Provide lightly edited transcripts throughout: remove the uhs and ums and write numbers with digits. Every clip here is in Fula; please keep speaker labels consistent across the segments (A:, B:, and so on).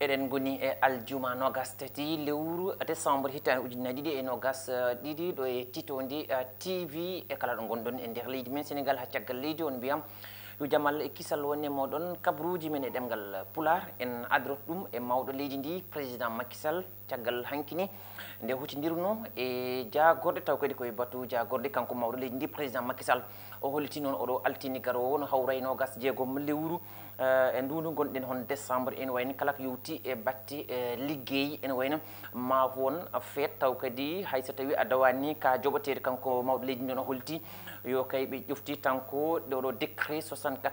A: Eden goni e aljuma nogas tati lewru décembre hitande ujunnaje ɗiɗi e nogas ɗiɗi ɗo e titondi TV e kala ɗo gonɗon e nder leydi men Sénégal ha caggal leydi on mbiyam yo jamal e kisal wonne moɗon kabruji men e ɗemgal pular en adrot ɗum e mawɗo leydi ndi président Macky Sall caggal hankini nde huccidirno e jagorɗe taw kadi koye batu jagorɗe kanko mawɗo leydi ndi président Macky Sall o holliti noon oɗo altini garowo no hawra e nogas jeegom lewru e ndundu gonɗen hon décembre ene wayno kala ko yewti e batti liggey ene wayno ma won feet taw kadi hayso tawi a dawani ka joɓatede kanko mawɗo leydi ndi no holliti yo kay ɓe ƴofti tanko ɗoɗo décret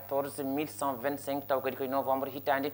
A: 74125 taw kadi koye novembre hitande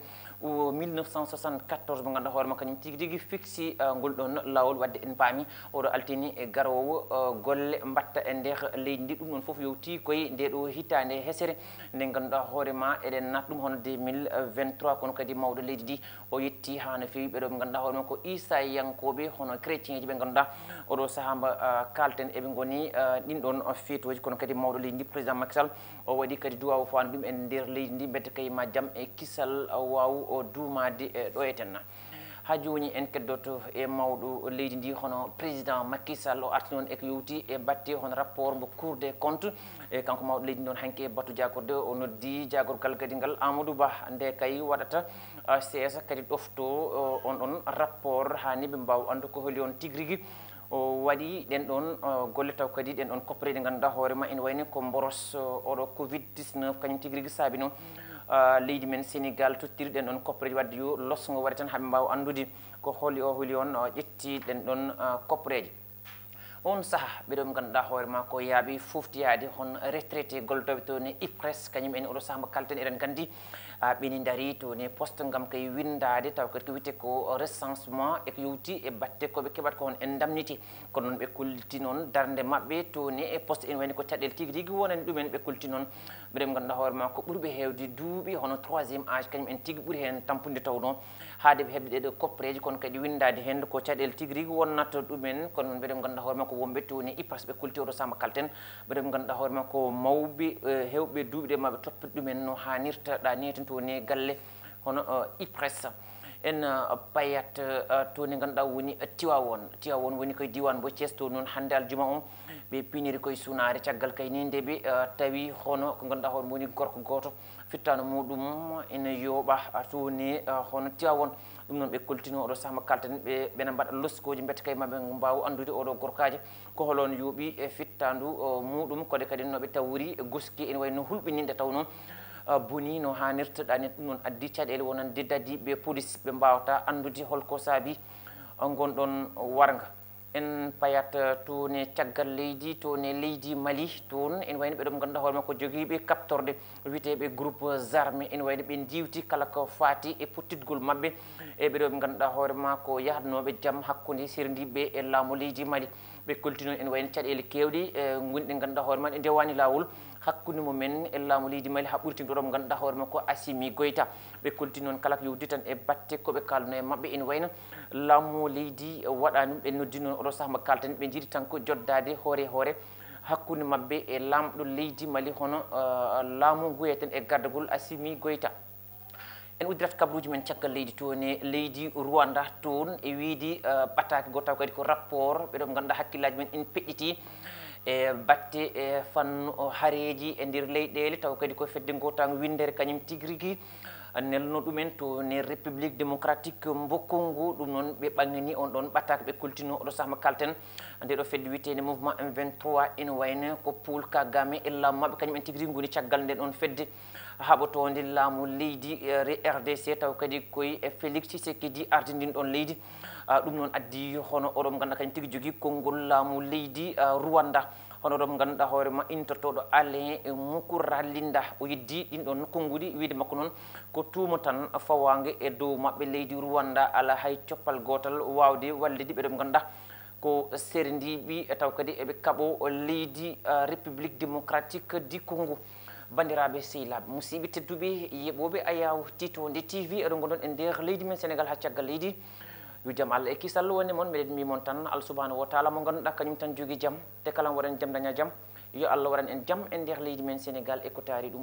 A: 1974 mo ganduɗa hoorema kañum tigui rigui fixi ngol ɗon lawol wadde en paami oɗo altini e garowo golle mbatta e nder leydi ndi ɗum ɗon foof yewti koye nde ɗo hitande hesere nde ganduɗa hoorema eɗen nat ɗum hono 2023 kono kadi mawɗo leydi ndi o yetti ha no fewi ɓeɗo ɓe ganduɗa hoorema ko isayankoɓe hono chrétien ji ɓe ganduɗa oɗo saaha mba kalten eɓe goni ɗin ɗon feetoji kono kadi mawɗo leydi ndi président Macky Sall o waɗi kadi duwaw fawande ɗum e nder leydi ndi bedde kay ma jaam e kisal waw o duumade ɗo e tenna ha joni en keddoto e mawɗo leydi ndi hono président Macky Sall o arti noon eko yewti e batte hono rapport mo Cour des comptes e kanko mawɗo leydi noon hanki e batu jagorde o noddi jagorgal kadi ngal Amadou Ba nde kay waɗata CS kadi ɗofto on ɗon rapport hani ɓe mbawa andu ko holi on tigui rigui o waɗi ɗen ɗon golle taw kadi ɗen ɗon coppere ɗe ganduɗa hoorema ene wayno ko boros oɗo Covid 19 kañum tigui rigui saabi noon leydi men Sénégal tottiri ɗen ɗon koppareji wadde yo losgo waɗi tan haaɓe mbawa andude ko holi o ƴetti ɗen ɗon koppareji on saaha ɓeɗo ganduɗa hoorema ko yaaɓi foftiyade hon retraité goldoɓe to ne IPRES kañum en oɗo saaha mo kalten eɗen gandi ɓeni daari to ne poste gam kay windade taw kadi ko wiyete ko recensement eko yewti e batte koɓe keɓata ko hon indemnité kono noon ɓe kolti noon darde mabɓe to ne e poste ene wayni ko caɗele tigui rigui wonani ɗumen ɓe kolti noon ɓeɗen ganduɗa hoorema ko ɓuurɓe hewde duuɓi hono 3e âge kañum en tigui ɓuuri hen tampude tawno haade ɓe hebde ɗeɗo koppareji kono kadi windade hen ko caɗele tigui rigui wonnata ɗumen kono noon ɓeɗen ganduɗa hoorema ko wonɓe to ne IPRES ɓe kolti oɗo samba kalten ɓeɗen ganduɗa hoorema ko mawɓe hewɓe duuɓi ɗe maɓe toppita ɗumen no hannirta ɗa neten to ne galle hono IPRES en payat to ne ganduɗa woni Tiwawon woni koye diwan bo Thiés to noon hande aljuma o ɓe piniri koye sunare caggal kay ni nde ɓe tawi hono ko ganduɗa hono woni gorko goto fittano muɗum ene yooɓa to ne hono Tiwawon ɗum noon ɓe koltino oɗo sahma kalten ɓena mbaɗa loskoji mbete kay maɓe mbawa andude oɗo gorkaji ko holon yooɓi e fittandu muɗum kode kadi noɓe tawri goski ene wayno hulɓininde taw noon boni no hannirta ɗani ɗum noon addi caɗele wonande dadi ɓe police ɓe mbawata andude holko saabi gonɗon warga en payat to ne caggal leydi to ne leydi Mali toon ene wayno ɓeɗo ganduɗa hoorema ko joguiɓe captorde witeɓe groupe armé ene wayno ɓe diwti kala ko faati e puttitgol mabɓe e ɓeɗo ɓe ganduɗa hoorema ko yahanoɓe jaam hakkude sirdiɓe e laamu leydi Mali ɓe koltino ene wayno caɗele kewɗe gonɗe ganduɗa hoorema ɗe ndewani lawol hakkude mumen e laamu leydi Mali ha ɓurti ɗo ganduɗa hoorema ko Assimi Goïta ɓe kolti noon kala ko yewti tan e batte koɓe kalno e mabɓe ene wayno laamu leydi waɗani ɓe noddi noon oɗo saaha mo kalten ɓe jiiɗi tan ko joddade hoore hoore hakkude mabɓe e lamɗo leydi Mali hono laamu nguyeten e gardagol Assimi Goïta en uddirat kabruji men caggal leydi to ne leydi Rwanda toon e wiidi ɓataki goto taw kadi ko rapport ɓeɗo ganduɗa hakkillaji men in peƴƴiti e batte e fannu haareji e nder leyɗele taw kadi ko fedde gotan windere kañum tigui rigui nelno ɗumen to ne république démocratique mo Congo ɗum noon ɓe ɓaŋŋini on ɗon ɓattaka ɓe koltino oɗo sahma kalten nde ɗo fedde witede mouvement M23 ene wayno ko Paul Kagame e laamu mabɓe kañum en tigui rigui goni caggal nden ɗon fedde haɓotode laamu leydi RDC taw kadi koye Félix Tshisekedi ardindin ɗon leydi ɗum noon addi hono oɗon ganduɗa kañum tigui jogui konngol laamu leydi Rwanda hono ɗon ganduɗa hoorema intertoɗo Alain Mukura Linda o yeddi ɗin ɗon konnguɗi wiide makko noon ko tuuma tan fawange e dow mabɓe leydi Rwanda ala hay coppal gotal wawde wallide ɓeɗo ganduɗa ko serdiɓi taw kadi eɓe kaaɓo leydi république démocratique du Congo bandiraɓe sehilaɓe musidɓe tedduɓe yeɓoɓe Ayaw Titode TV eɗo gonɗon e nder leydi men Sénégal ha caggal leydi yo jaam Allah e kisal wonde moon meɗen mbimon tan Allah subhanahu wa taala mo ganduɗa kañum tan jogui jaam te kala waɗan jaam daña jaam yo Allah waɗan en jaam e nder leydi men Sénégal e ko taari ɗum